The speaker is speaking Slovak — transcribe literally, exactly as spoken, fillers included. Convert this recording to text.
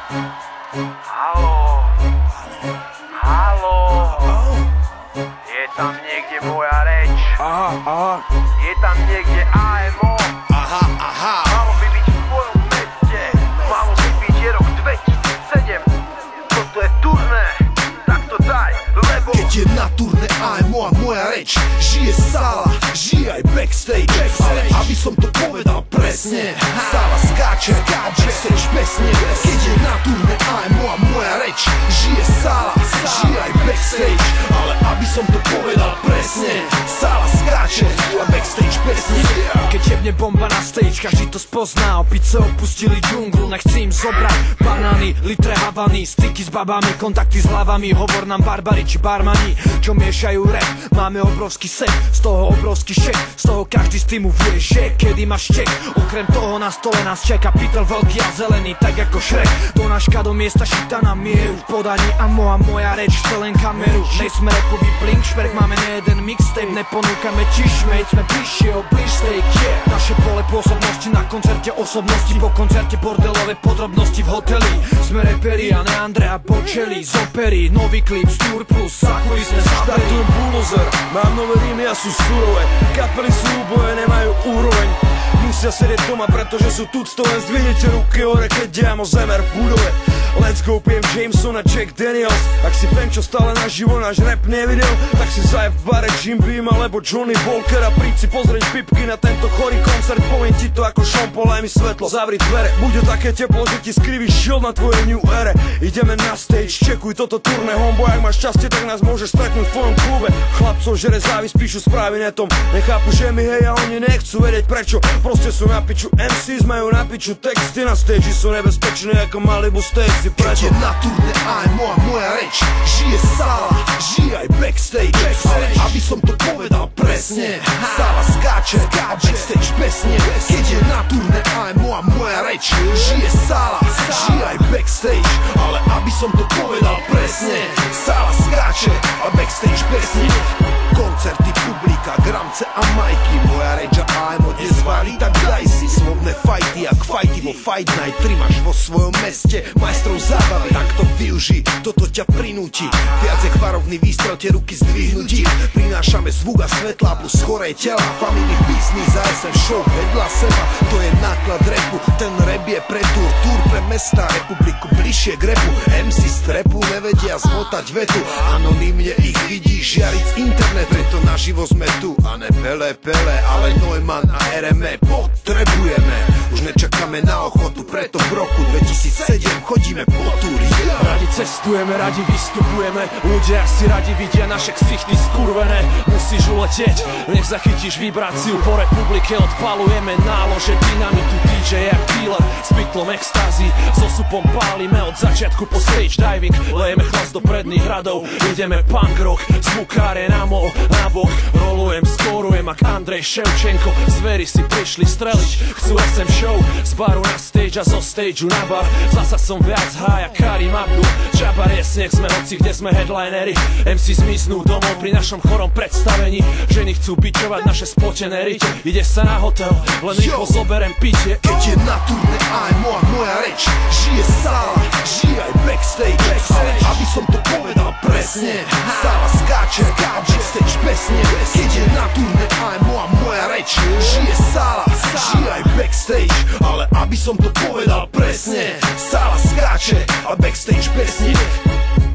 Haló, haló, je tam niekde moja reč, Aha, aha, je tam niekde á em ó, aha, aha. malo by byť v tvojom meste, malo by byť je rok dvetisícsedem, toto je turné, tak to daj, lebo Keď je na turné á em ó a moja reč, žije sála, žije aj backstage, ale aby som to povedal presne, sála skáče, a backstage pesne. Keď je na turné á em ó a moja reč, žije sála, žije aj backstage, ale aby som to povedal presne, sála skáče, a backstage pesne. Keď jebne bomba na stage, každý to spozná. Opice opustili džunglu, nechci im zobrať banány, litre havany, styky s babami, kontakty s hlavami. Hovor nám barbari či barmani, čo miešajú rap. Máme obrovský set, z toho obrovský šek, z toho každý z týmu vie, že kedy máš ček. Okrem toho na stole nás čaká pytel veľký a zelený, tak ako Shrek. Donáška do miesta šita na mieru, v podaní a moja moja reč chce len kameru. Nejsme rapový blink, šperk, máme nejeden mixtape, neponúkame cheesmate, sme bližšie o bliž steak, yeah. Naše pole pôsobnosti na koncerte osobnosti, po koncerte bordelové podrobnosti v hoteli. Sme reperi a ne Andrea Bocelli z opery, nový klip z Tour Plus, Sakuri sme zabeli. Štartujem bulldozer, mám nové rímy a sú surové, kapely sú úboje, nemajú úroveň. Musia sedieť doma, pretože sú tucto, len zdvihnite ruky hore, keď diamo zemer v budove. Let's go, pijem Jameson a Jack Daniels. Ak si fan, čo stále naživo náš rap nevidel, tak si zajeb v bare Jim Beam alebo Johnny Walker a príď si pozrieť pipky na tento chorý koncert. Poviem ti to ako Sean Paul, aj mi svetlo, zavri dvere. Bude také teplo, že ti skriví šiel na tvojej new ere. Ideme na stage, čekuj toto turné, hombo. Ak máš šťastie, tak nás môžeš stretnúť v tvojom klube. Chlapcov žere závis, píšu správy netom, nechápu, že my hej a oni nechcú vedieť prečo. Proste sú na piču, em cés majú na piču texty, na stage sú nebezpečné ako Malibu Stacy. Keď je na turné á em ó a moja reč, žije sála, žije aj backstage, ale aby som to povedal presne, sála skáče, a backstage pesne. Keď je na turné á em ó a moja reč, žije sála, žije aj backstage, ale aby som to povedal presne, sála skáče, a backstage pesne. Koncerty, publika, gramce a majky, moja reč a á em ó dnes valí, tak daj si slovné fajty, ak fajty vo Fight Night tri máš vo svojom meste majstrov zábavy, tak to využij, toto ťa prinúti, viac je chvarovný výstrel, tie ruky zdvihnutí. Prinášame zvuk a svetla plus choré tela, family business a es em show vedľa seba, to je náklad rapu, ten rap je pre tour, tour pre mesta, republiku bližšie k rapu, em cé z trapu nevedia zmotať vetu, anonymne ich vidíš žiariť z internetu, preto naživo sme tu a ne pele pele, ale Neumann a er em é potrebujeme, už nečakáme na ochotu, preto v roku dvetisícsedem chodíme po túri. Radi cestujeme, radi vystupujeme, ľudia si radi vidia naše ksichty skurvené. Musíš uletieť, nech zachytíš vibráciu, po republike odpalujeme nálože dynamitu, dý džej jak dealer s bytlom extázy, so supom pálime od začiatku po stage diving, lejeme chlas do predných radov, ideme punk rock, zvukáre na mol, na bok, rolujem, skorujem ak Andrej Ševčenko, zveri si prišli streliť, chcú es em show, z baru na stage a zo stageu na bar, zasa som viac hája Karim Abdul, Čabar je sneh, sme hoci kde sme headlinery, em cé zmiznú domov pri našom chorom predstavení, ženy chcú bičovať naše spotené rite, ide sa na hotel, len rýchlo zoberem pitie. Keď je na turné á em ó a moja reč, žije sála, žije aj backstage, ale aby som to povedal presne, sála skáče, a backstage pesne. Keď je na turné á em ó a moja reč, žije sála, žije aj backstage, ale aby som to povedal presne, sála skáče, a backstage pesne.